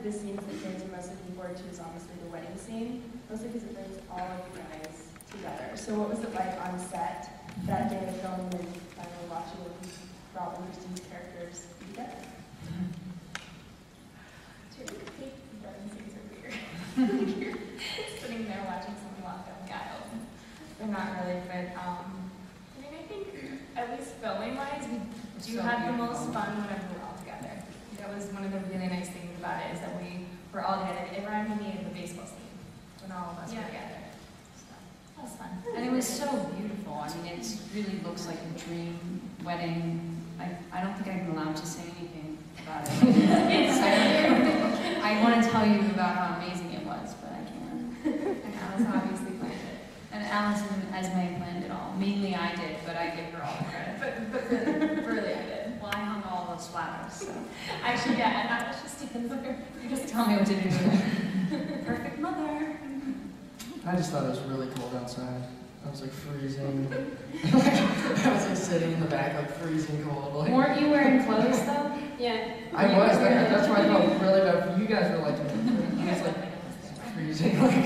the scenes that kids are most looking forward to is obviously the wedding scene, mostly because it brings all of you guys together. So what was it like on set that day of filming and finally watching Rob and Christine's characters be together? Wedding scenes are weird. You're sitting there watching someone walk down the aisle. They're not really, but I mean, I think at least filming-wise, we do have the most fun whenever we're all together. That was one of the really nice things about it, is that we were all together. It reminded me of the baseball scene when all of us were together. So that was fun. And it was so beautiful. I mean, it really looks like a dream wedding. I don't think I'm allowed to say anything about it. I want to tell you about how amazing it was, but I can't. And Alice obviously planned it. And Alice and Esme planned it all. Mainly I did, but I give her all the credit. But really, I did. Well, I hung all those flowers, so. Actually, yeah, and that was just together. You just tell me what to do. Perfect mother. I just thought it was really cold outside. I was like freezing. I was like sitting in the back, like freezing cold. Like, Weren't you wearing clothes though? Yeah. I was. That's why I felt really bad. You guys were like, I was like freezing. Like.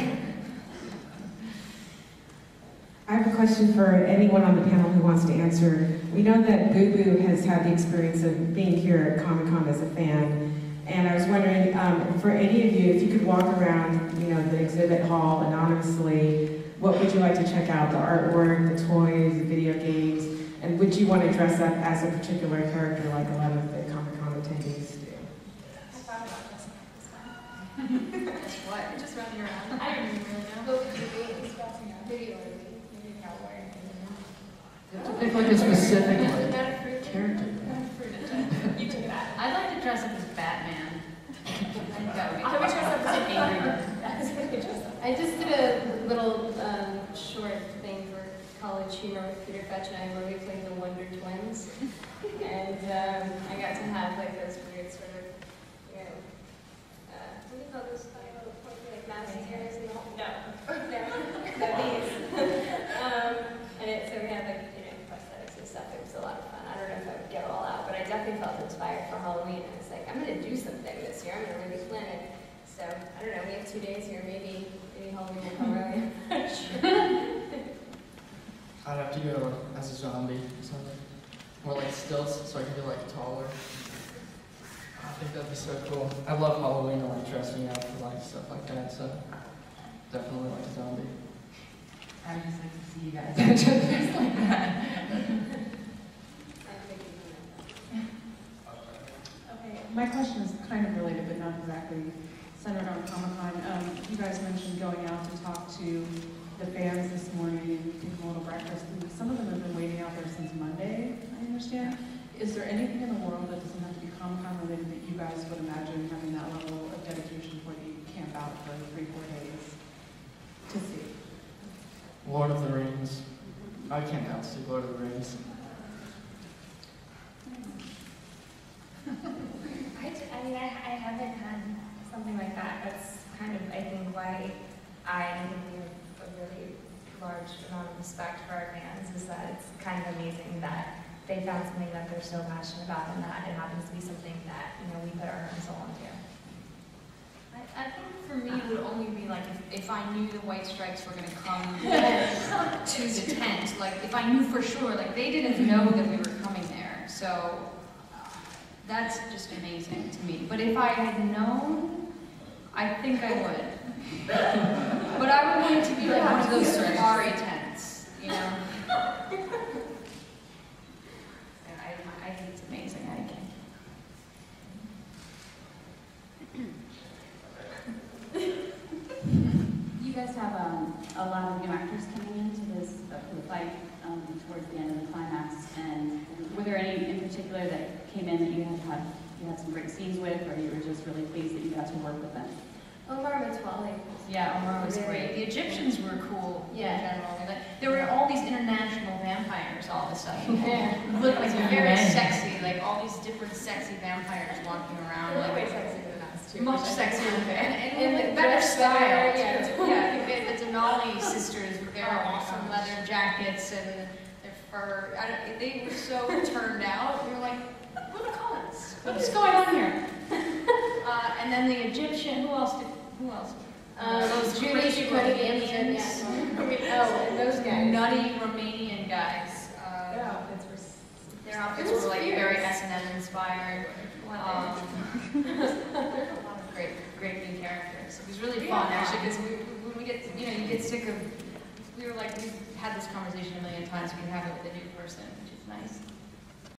I have a question for anyone on the panel who wants to answer. We know that Booboo has had the experience of being here at Comic-Con as a fan, and I was wondering, for any of you, if you could walk around, the exhibit hall anonymously, what would you like to check out? The artwork, the toys, the video games, and would you want to dress up as a particular character like a lot of the Comic-Con attendees do? I thought about dressing up this time. That's what? Just running around. I don't even really know. What would you do? Just dressing up. Maybe a cowboy. You have to pick like a specific Not a like, fruit character. Not a fruit ninja. You do that. I'd like to dress up as Batman. I think that would be I would dress up as an angry bird. That's what I dress up. I just did a little short thing for College Humor with Peter Fetch and I, where we played the Wonder Twins, and I got to have like those weird sort of, what do you call those? Like mouse ears and all? No, these. So we had like prosthetics and stuff. It was a lot of fun. I don't know if I would get it all out, but I definitely felt inspired for Halloween. I was like, I'm going to do something this year. I'm going to really plan it. So, I don't know, we have 2 days here, maybe Halloween will come early. I'd have to go as a zombie or something. Or like stilts, so I can be like taller. I think that'd be so cool. I love Halloween and like dressing up for like stuff like that, so definitely like a zombie. I would just like to see you guys. Just like that. Okay, my question is kind of related, but not exactly centered on Comic-Con. You guys mentioned going out to talk to the fans this morning and give them a little breakfast. And some of them have been waiting out there since Monday, I understand. Is there anything in the world that doesn't have to be Comic-Con related that you guys would imagine having that level of dedication for you camp out for 3-4 days to see? Lord of the Rings. I can't out see Lord of the Rings. I haven't had something like that. That's kind of, I think, why I think we have a really large amount of respect for our fans, is that it's kind of amazing that they found something that they're so passionate about, and that it happens to be something that, we put our heart and soul into. I think for me it would only be like if I knew the White Stripes were going to come to the tent. Like if I knew for sure, like they didn't know that we were coming there. So that's just amazing to me. But if I had known, I think I would. But I would want it to be like one of those safari tents, I think it's amazing. I can't. You guys have a lot of new actors coming into this for the fight towards the end of the climax, and were there any in particular that came in that you had some great scenes with, or you were just really pleased that you got to work with them? Omar Matwali. Yeah, Omar was great. The Egyptians were cool in general. There were all these international vampires all of a sudden. Looked like very sexy, like all these different sexy vampires walking around. Like, Like, way sexier than us, too. much sexier than and like better style. Yeah. The Denali sisters with their awesome leather jackets and their fur. They were so turned out. We were like, what are the colors? What's going on here? And And then the Egyptian, who else? Those Judy, crazy Cody, Romanians. Oh, and those guys. Nutty Romanian guys. Their outfits were like very S&M inspired. There's a lot of great new characters. It was really fun actually, because when we get, you get sick of, we were like, we've had this conversation a million times, we can have it with a new person, which is nice.